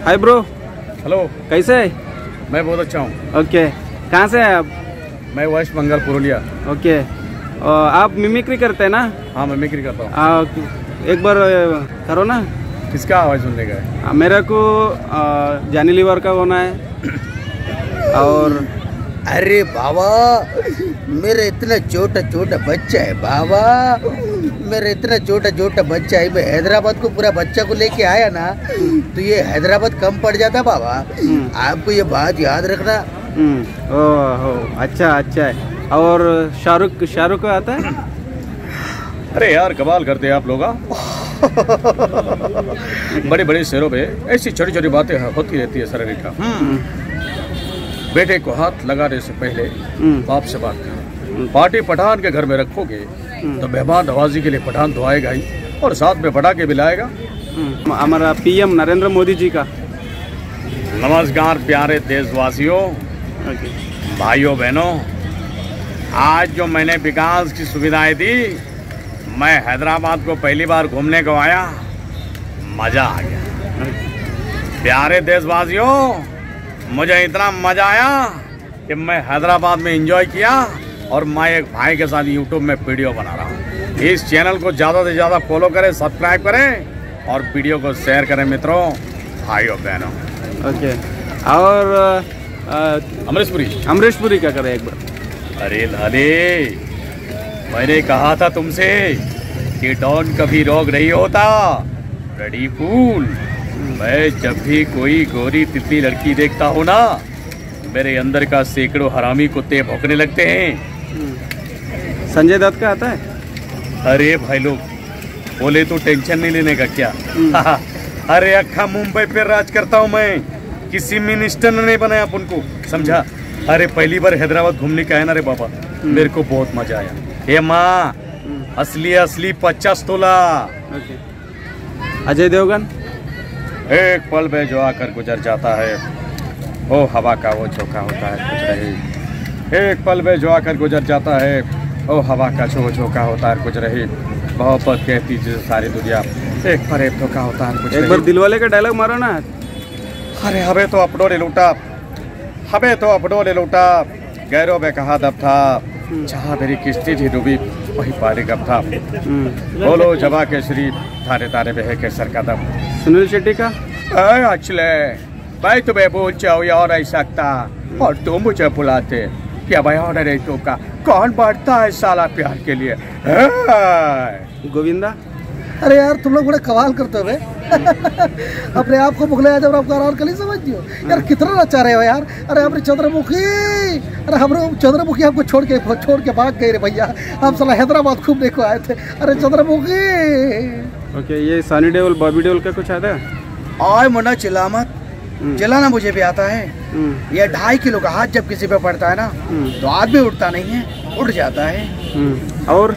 Hi bro. Hello. कैसे है? मैं बहुत अच्छा हूँ। ओके, कहाँ से हैं आप? मैं वेस्ट बंगाल पुरुलिया। ओके, आप मिमिक्री करते हैं ना? हाँ, मैं मिमिक्री करता हूँ। एक बार करो ना। किसका आवाज़ सुनने का है? मेरे को जॉनी लीवर का होना है। और अरे बाबा, मेरा इतना छोटा छोटा बच्चा है बाबा, मेरा इतना छोटा छोटा बच्चा है। मैं हैदराबाद को पूरा बच्चा को लेके आया ना तो ये हैदराबाद कम पड़ जाता बाबा। आपको ये बात याद रखना। ओह, अच्छा है। और शाहरुख आता है? अरे यार, कमाल करते हैं आप लोग। बड़े बड़े शहरों पे ऐसी छोटी छोटी बातें होती रहती है। सर का बेटे को हाथ लगाने से पहले बाप से बात करो। पार्टी पठान के घर में रखोगे तो मेहमान नवाजी के लिए पठान तो आएगा ही, और साथ में पटाखे भी लाएगा। हमारा पीएम नरेंद्र मोदी जी का। नमस्कार प्यारे देशवासियों, भाइयों बहनों। आज जो मैंने विकास की सुविधाएं दी, मैं हैदराबाद को पहली बार घूमने को आया, मजा आ गया। प्यारे देशवासियों, मुझे इतना मजा आया कि मैं हैदराबाद में एंजॉय किया, और मैं एक भाई के साथ यूट्यूब में वीडियो बना रहा हूँ। इस चैनल को ज़्यादा से ज़्यादा फॉलो करें, सब्सक्राइब करें और वीडियो को शेयर करें मित्रों, भाइयों बहनों। ओके, और अमरीश पुरी क्या करें एक बार? अरे लाले, मैंने कहा था तुमसे कि डॉन कभी रोग नहीं होता। रेडी फूल। मैं जब भी कोई गोरी तितली लड़की देखता हूँ ना, मेरे अंदर का सैकड़ों हरामी कुत्ते भौंकने लगते हैं। संजय दत्त का आता है? अरे भाई लोग बोले तो टेंशन नहीं लेने का क्या? अरे अक्खा मुंबई पे राज करता हूँ मैं, किसी मिनिस्टर ने नहीं बनाया अपन को, समझा? अरे पहली बार हैदराबाद घूमने का है ना रे बाबा, मेरे को बहुत मजा आया। हे माँ, असली 50 तोला। अजय देवगन। एक पल में जो आकर गुजर जाता है, ओ हवा का वो झोंका होता है कुछ रही। एक पल में जो आकर गुजर जाता है, ओ हवा का जो झोंका होता है कुछ रही। मोहब्बत कहती है सारी दुनिया, एक पर एक धोखा होता है कुछ। एक बार दिलवाले का डायलॉग मारो ना। अरे हमें तो अपनों ने लूटा, गैरों में कहा दब था, जहाँ मेरी किस्ती थी डूबी वही पानी कब था। बोलो जवा के श्री, तारे तारे बहे के सर का दम। सुनील शेट्टी का? अचले, मैं तुम्हें भूल जाऊँ और नहीं सकता, और तुम मुझे बुलाते क्या? भाई और नहीं तो का कौन बढ़ता है साला प्यार के लिए? गोविंदा। अरे यार, तुम लोग बड़े कमाल करते हो। अपने आप को मुगले आजम आपका अनारकली समझती हो यार, कितना नचा रहे हो यार। अरे अपने चंद्रमुखी, अरे हम चंद्रमुखी आपको छोड़ के भाग गए रे भैया। हम साला हैदराबाद घूमने को आए थे। अरे चंद्रमुखी। ओके, ये सनी देओल, बॉबी देओल का कुछ आता है? आय मना चिल्ला मत, चिल्लाना मुझे भी आता है। ये 2.5 किलो का हाथ जब किसी पे पड़ता है ना तो आदमी उठता नहीं है, उठ जाता है। और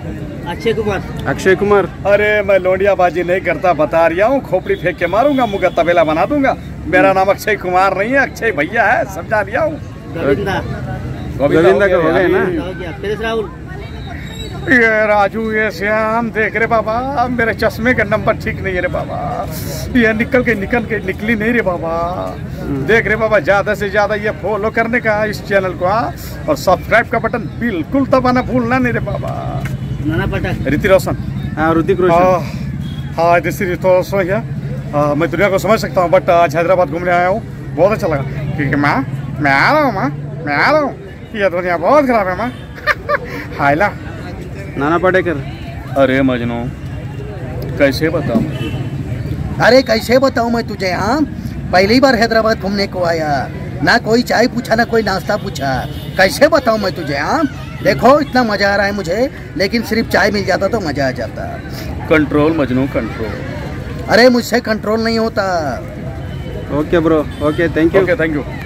अक्षय कुमार। अरे मैं लोंडियाबाजी नहीं करता, बता रहा हूँ। खोपड़ी फेंक के मारूंगा, मुझे तबेला बना दूंगा। मेरा नाम अक्षय कुमार नहीं है, अक्षय भैया है, समझा दिया हूँ। गोविंदा का हो गया ना? ये राजू, ये श्याम, देख रे बाबा, मेरे चश्मे का नंबर ठीक नहीं है रे बाबा। ये निकली नहीं रे बाबा। देख रे बाबा, ज्यादा से ज्यादा ये फॉलो करने का इस चैनल को, और सब्सक्राइब का बटन बिल्कुल दबाना भूलना नहीं रे बाबा। ऋतिक रोशन। ऋतिक रोशन। हाँ, ऋतिक रोशन है। मैं दुनिया को समझ सकता हूँ, बट आज हैदराबाद घूमने आया हूँ, बहुत अच्छा लगा। क्योंकि मैं आ रहा हूँ। ये दुनिया बहुत खराब है माँ। हायला नाना पाटेकर। अरे मजनू, कैसे बताऊं? अरे कैसे बताऊं मैं तुझे? हाँ, पहली बार हैदराबाद घूमने को आया, ना कोई चाय पूछा, ना कोई नाश्ता पूछा। कैसे बताऊं मैं तुझे? हाँ देखो, इतना मजा आ रहा है मुझे, लेकिन सिर्फ चाय मिल जाता तो मजा आ जाता। Control Majnu, control. अरे मुझसे कंट्रोल नहीं होता। Okay bro, okay, thank you.